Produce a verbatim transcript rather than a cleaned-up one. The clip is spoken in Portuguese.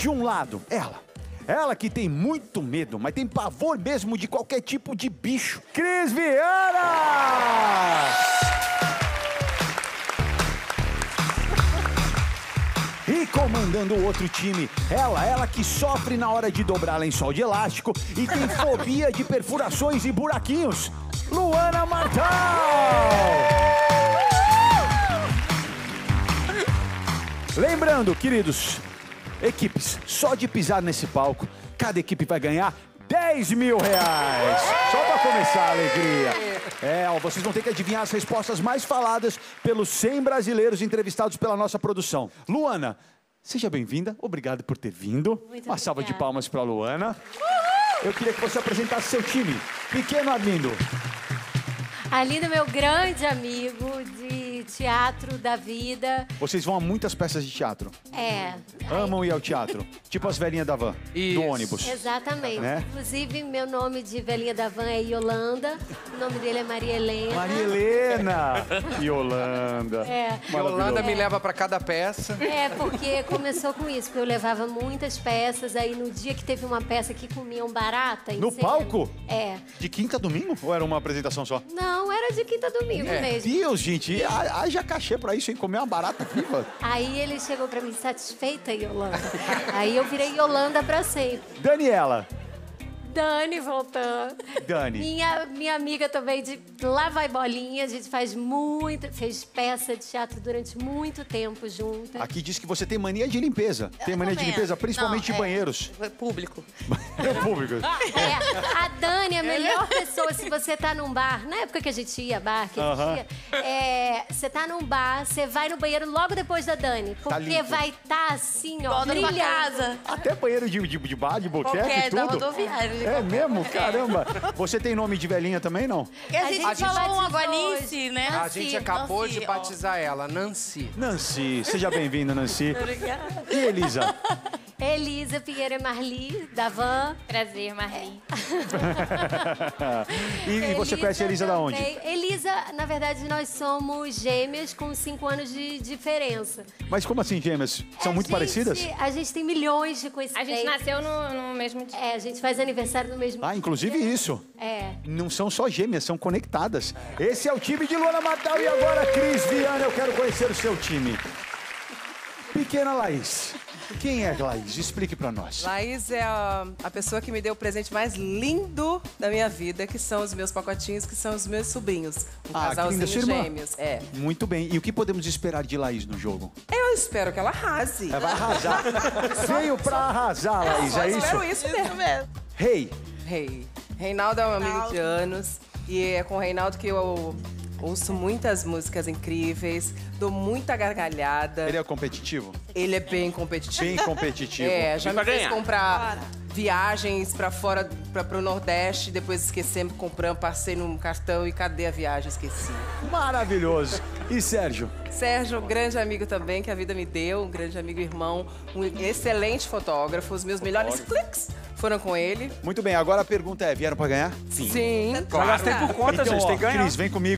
De um lado, ela. Ela que tem muito medo, mas tem pavor mesmo de qualquer tipo de bicho. Cris Viana! E comandando o outro time, ela, ela que sofre na hora de dobrar lençol de elástico e tem fobia de perfurações e buraquinhos, Luana Martal! Lembrando, queridos, equipes, só de pisar nesse palco, cada equipe vai ganhar dez mil reais. Só para começar a alegria. É, ó, vocês vão ter que adivinhar as respostas mais faladas pelos cem brasileiros entrevistados pela nossa produção. Luana, seja bem-vinda. Obrigado por ter vindo. Muito Uma salva de obrigada. palmas para a Luana. Eu queria que você apresentasse seu time. Pequeno Arlindo. Arlindo é meu grande amigo de teatro da vida. Vocês vão a muitas peças de teatro. É. Amam ir ao teatro. Tipo as velhinhas da van, Isso. do ônibus. Exatamente. Né? Inclusive, meu nome de velhinha da van é Yolanda. O nome dele é Maria Helena. Maria Helena. Yolanda. É. Yolanda me leva pra cada peça. É, porque começou com isso, porque eu levava muitas peças, aí no dia que teve uma peça que comiam barata... em No cena- palco? É. De quinta a domingo? Ou era uma apresentação só? Não, era de quinta a domingo É. mesmo. Deus, gente, ha- haja cachê pra isso, hein? Comer uma barata viva. Aí ele chegou pra mim, satisfeita, Yolanda? Aí eu virei Yolanda pra sempre. Daniela. Dani voltando. Dani. Minha, minha amiga também de Lá Vai Bolinha. A gente faz muito, fez peça de teatro durante muito tempo juntas. Aqui diz que você tem mania de limpeza. Tem mania de também. limpeza, principalmente Não, de é. banheiros. Público. É público. É, a Dani é a melhor pessoa se você tá num bar. Na época que a gente ia bar, que a gente Aham. ia, é, você tá num bar, você vai no banheiro logo depois da Dani. Porque limpo. vai estar tá assim, ó, Igual na tua brilhando. casa. Até banheiro de, de, de bar, de boteco e Qualquer, da tudo. rodoviária. É mesmo? Caramba. Você tem nome de velhinha também, não? E a gente A gente falou uma batizou Guanice, né? A gente acabou Nancy, de ó. batizar ela, Nancy. Nancy. Seja bem-vinda, Nancy. Obrigada. E Elisa? Elisa Pinheiro e Marli, da Van. Prazer, Marli. E, e você conhece a Elisa da onde? também. Elisa, na verdade, nós somos gêmeas com cinco anos de diferença. Mas como assim, gêmeas? São A muito gente- parecidas? A gente tem milhões de A coincidências. gente nasceu no, no mesmo dia. É, a gente faz aniversário no mesmo Ah, inclusive dia. isso. É. Não são só gêmeas, são conectadas. Esse é o time de Luana Martal e agora, Cris Viana, eu quero conhecer o seu time. Pequena Laís. Quem é Laís? Explique pra nós. Laís é a, a pessoa que me deu o presente mais lindo da minha vida, que são os meus pacotinhos, que são os meus sobrinhos. Um Ah, que linda, casalzinho sua irmã. gêmeos. É. Muito bem. E o que podemos esperar de Laís no jogo? Eu espero que ela arrase. Ela vai arrasar. Veio pra arrasar, Laís, Só é espero isso? isso mesmo. mesmo. Rei. Rei. Reinaldo é um amigo de anos. E é com o Reinaldo que eu ouço muitas músicas incríveis, dou muita gargalhada. Ele é competitivo? Ele é bem competitivo. Bem competitivo. É, já Vem me pra fez ganhar. comprar viagens pra fora, pra, pro Nordeste, depois esquecemos, compramos, passei num cartão e cadê a viagem? Esqueci. Maravilhoso. E Sérgio? Sérgio, um grande amigo também, que a vida me deu, um grande amigo e irmão, um excelente fotógrafo. Os meus melhores cliques foram com ele. Muito bem, agora a pergunta é, vieram pra ganhar? Sim. Já gastei por conta, Então, gente, ó, tem que ganhar. Cris, vem comigo.